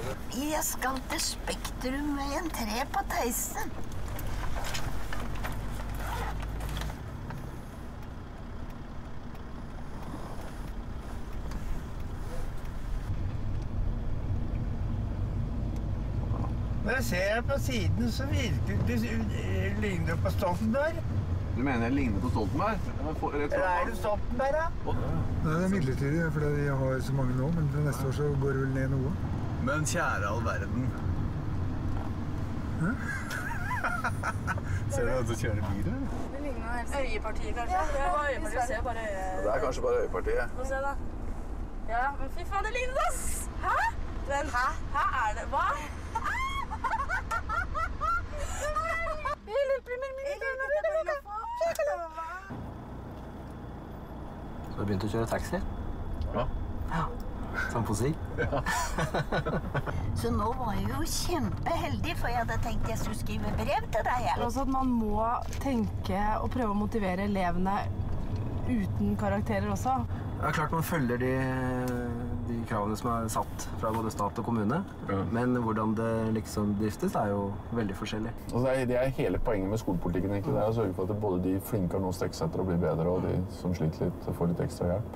Jeg skal til Spektrum med en 3 på Theisen. Når jeg ser på siden, så virker det ligner på Stoltenberg. Du mener jeg ligner på Stoltenberg? Eller er det Stoltenberg, da? Nei, det er midlertidig, fordi jeg har så mange nå, men til neste år så går det vel ned noe. Men kjære all verden. Hæ? Ser du hvem som kjører bil, eller? Det ligner helt Øyepartiet, kanskje? Ja, Øyepartiet ser bare øye... Det er kanskje bare Øyepartiet. Få se, da. Ja, men fy faen, det ligner oss! Hæ? Vent. Hæ? Hæ er det? Hva? Så du begynte å kjøre taxi? Ja. Ja. Som på si? Ja. Så nå var jeg jo kjempeheldig, for jeg hadde tenkt jeg skulle skrive brev til deg. Også at man må tenke og prøve å motivere elevene uten karakterer også. Det er klart man følger de kravene som er satt fra både stat og kommune, men hvordan det liksom driftes er jo veldig forskjellig. Altså det er hele poenget med skolepolitikken egentlig, det er å sørge for at både de flinke har noen strekke seg etter å bli bedre, og de som sliter litt får litt ekstra hjelp.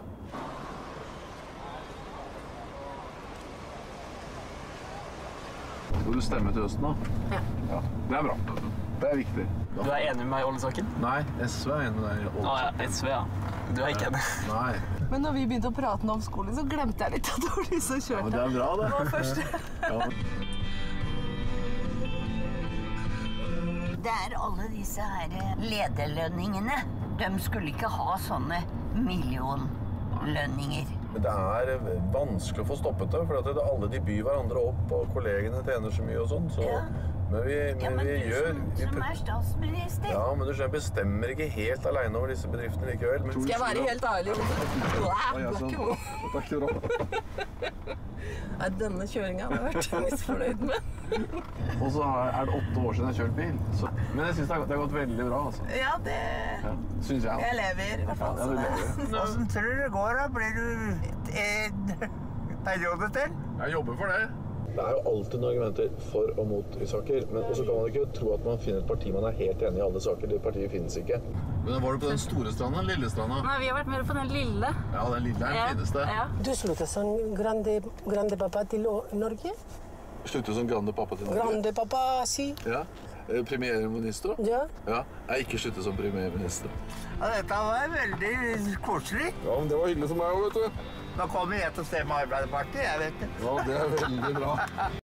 Skal du stemme til høsten da? Ja. Ja. Det er bra. Det er viktig. Du er enig med meg i oljesaken? Nei, SV er enig med deg i oljesaken. Ja, SV, ja. Du er ikke enig? Nei. Men når vi begynte å prate om skolen, så glemte jeg litt at det var de som kjørte. Ja, men det er bra, det. Det var først. Ja. Det er alle disse her lederlønningene. De skulle ikke ha sånne millionlønninger. Men det er vanskelig å få stoppet det, for at alle de byr hverandre opp, og kollegene tjener så mye og sånn, så... Ja. Men vi gjør... Som er statsminister. Ja, men du skjønner, bestemmer ikke helt alene over disse bedriftene likevel. Men... Skal jeg være helt ærlig? Takk skal du ha. Nei, denne kjøringen har jeg vært misfornøyd med. Og så er det 8 år siden jeg har kjørt bil. Så... Men jeg synes det har gått veldig bra, altså. Ja, det... Ja, synes jeg. Jeg lever i hvert fall. Ja, du lever. Hvordan tror du det går, da? Blir du en periode til? Jeg jobber for det. Det er jo alltid noen argumenter for og mot i saker, men også kan man ikke tro at man finner et parti man er helt enig i alle saker. Det partiet finnes ikke. Men var du på den store stranda, den lille stranda? Nei, vi har vært mer på den lille. Ja, den lille er den fineste. Ja. Du sluttet som grande pappa til Norge? Sluttet som grande pappa til Norge? Grande pappa, si. Ja. Premierminister? Ja. Ja. Jeg er ikke sluttet som premierminister. Ja, dette var veldig koselig. Ja, men det var hyggelig for meg også, vet du. Nå kommer jeg til å stemme Arbeiderpartiet, jeg vet det. Ja, det er veldig bra.